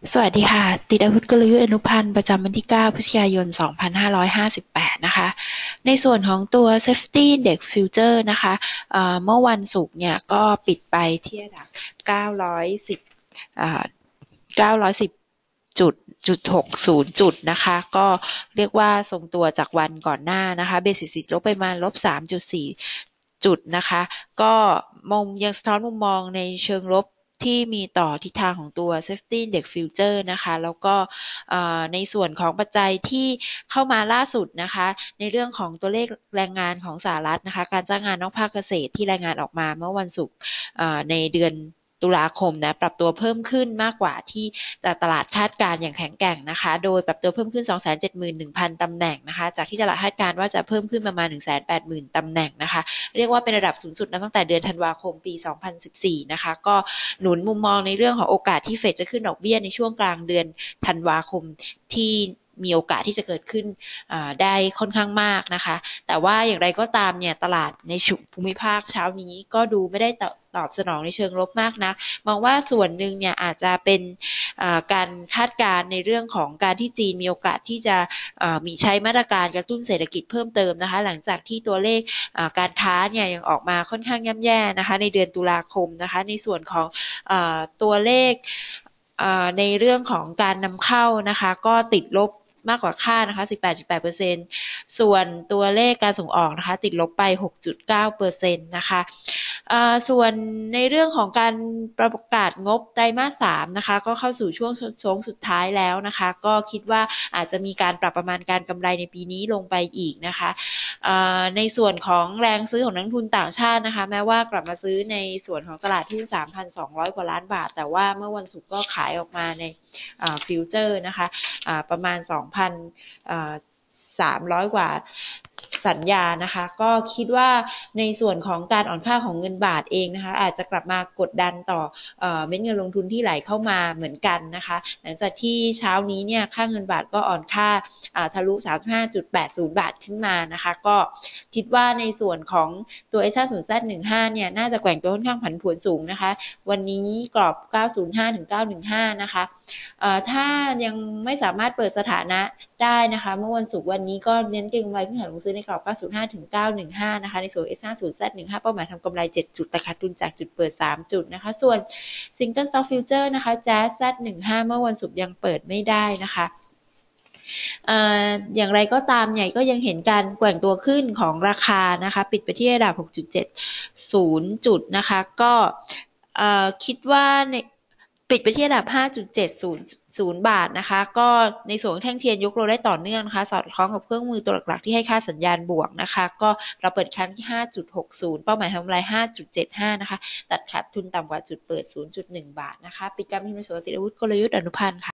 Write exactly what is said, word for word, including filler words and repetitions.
สวัสดีค่ะติดอาวุธกลยุทธ์อนุพันธ์ประจำวันที่ เก้า พฤศจิกายน สองพันห้าร้อยห้าสิบแปด นะคะในส่วนของตัว Safety Index Future นะคะเมื่อวันศุกร์เนี่ยก็ปิดไปที่ระดับ เก้าร้อยสิบ เก้าร้อยสิบจุดจุดหกศูนย์จุดนะคะก็เรียกว่าทรงตัวจากวันก่อนหน้านะคะเบสิสลบไปมาลบ สามจุดสี่ จุดนะคะก็มุมยังสะท้อนมุมมองในเชิงลบที่มีต่อทิศทางของตัว Safety Index Future นะคะแล้วก็ในส่วนของปัจจัยที่เข้ามาล่าสุดนะคะในเรื่องของตัวเลขแรงงานของสหรัฐนะคะการจ้างงานนอกภาคเกษตรที่รายงานออกมาเมื่อวันศุกร์ในเดือนตุลาคมนะปรับตัวเพิ่มขึ้นมากกว่าที่ตลาดคาดการณ์อย่างแข็งแกร่งนะคะโดยปรับตัวเพิ่มขึ้น สองแสนเจ็ดหมื่นหนึ่งพัน ตำแหน่งนะคะจากที่ตลาดคาดการณ์ว่าจะเพิ่มขึ้นประมาณ หนึ่งแสนแปดหมื่น ตำแหน่งนะคะเรียกว่าเป็นระดับสูงสุดนับตั้งแต่เดือนธันวาคมปี สองพันสิบสี่ นะคะก็หนุนมุมมองในเรื่องของโอกาสที่เฟดจะขึ้นดอกเบี้ยในช่วงกลางเดือนธันวาคมที่มีโอกาสที่จะเกิดขึ้นได้ค่อนข้างมากนะคะแต่ว่าอย่างไรก็ตามเนี่ยตลาดในภูมิภาคเช้านี้ก็ดูไม่ได้ตอบสนองในเชิงลบมากนะมองว่าส่วนหนึ่งเนี่ยอาจจะเป็นการคาดการณ์ในเรื่องของการที่จีนมีโอกาสที่จะมีใช้มาตรการกระตุ้นเศรษฐกิจเพิ่มเติมนะคะหลังจากที่ตัวเลขการค้าเนี่ยยังออกมาค่อนข้างย่ำแย่นะคะในเดือนตุลาคมนะคะในส่วนของตัวเลขในเรื่องของการนำเข้านะคะก็ติดลบมากกว่าคาดนะคะ สิบแปดจุดแปดเปอร์เซ็นต์ ส่วนตัวเลขการส่งออกนะคะติดลบไป หกจุดเก้าเปอร์เซ็นต์ นะคะส่วนในเรื่องของการประกาศงบไตรมาสสามนะคะก็เข้าสู่ช่วงโค้งสุดท้ายแล้วนะคะก็คิดว่าอาจจะมีการปรับประมาณการกำไรในปีนี้ลงไปอีกนะคะในส่วนของแรงซื้อของนักทุนต่างชาตินะคะแม้ว่ากลับมาซื้อในส่วนของตลาดหุ้น สามพันสองร้อย กว่าล้านบาทแต่ว่าเมื่อวันศุกร์ก็ขายออกมาในฟิวเจอร์นะคะประมาณ สองพันสามร้อย กว่าสัญญานะคะก็คิดว่าในส่วนของการอ่อนค่าของเงินบาทเองนะคะอาจจะกลับมากดดันต่อเอ่อเม็ดเงินลงทุนที่ไหลเข้ามาเหมือนกันนะคะหลังจากที่เช้านี้เนี่ยค่าเงินบาทก็อ่อนค่าทะลุ สามสิบห้าจุดแปดศูนย์ บาทขึ้นมานะคะก็คิดว่าในส่วนของตัว เอส ห้าสิบ แซด สิบห้า เนี่ยน่าจะแกว่งตัวค่อนข้างผันผวนสูงนะคะวันนี้กรอบเก้าศูนย์ห้าถึงเก้าหนึ่งห้านะคะเอ่อถ้ายังไม่สามารถเปิดสถานะได้นะคะเมื่อวันศุกร์วันนี้ก็เน้นเก็งกำไรขึ้นหาลงซื้อในกรอบเก้าศูนย์ห้าถึงเก้าหนึ่งห้านะคะในส่วน เอส ห้าสิบ แซด สิบห้า เป้าหมายทำกำไรเจ็ดจุดแต่ขาดทุนจากจุดเปิดสามจุดนะคะส่วน Single Stock Future นะคะ Jazz แซด สิบห้า เมื่อวันศุกร์ยังเปิดไม่ได้นะคะเอ่ออย่างไรก็ตามเนี่ยก็ยังเห็นการแกว่งตัวขึ้นของราคานะคะปิดไปที่ระดับ หกจุดเจ็ดศูนย์ จุดนะคะก็เอ่อคิดว่าในปิดไปที่ระดับ ห้าจุดเจ็ดศูนย์ศูนย์ บาทนะคะก็ในส่วนแท่งเทียนยกโลได้ต่อเนื่องนะคะสอดคล้องกับเครื่องมือตัวหลักๆที่ให้ค่าสัญญาณบวกนะคะก็เราเปิดคันที่ ห้าจุดหกศูนย์ เป้าหมายทำกำไร ห้าจุดเจ็ดห้า นะคะตัดขาดทุนต่ำกว่าจุดเปิด ศูนย์จุดหนึ่ง บาทนะคะปิดการประชุมในส่วนติดอาวุธกลยุทธ์อนุพันธ์ค่ะ